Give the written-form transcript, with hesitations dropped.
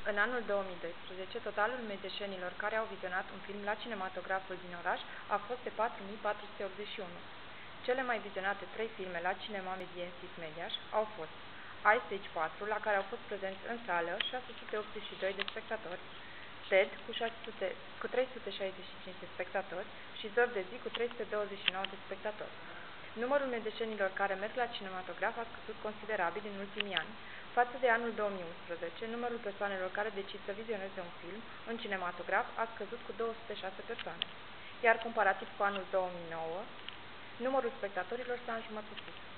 În anul 2012, totalul medeșenilor care au vizionat un film la cinematograful din oraș a fost de 4481. Cele mai vizionate 3 filme la Cinema Mediensis Mediaș au fost Ice Age 4, la care au fost prezenți în sală 682 de spectatori, TED cu 365 de spectatori și Zor de zi cu 329 de spectatori. Numărul medeșenilor care merg la cinematograf a scăzut considerabil în ultimii ani. Față de anul 2011, numărul persoanelor care decid să vizioneze un film în cinematograf a scăzut cu 206 persoane, iar comparativ cu anul 2009, numărul spectatorilor s-a înjumătățit.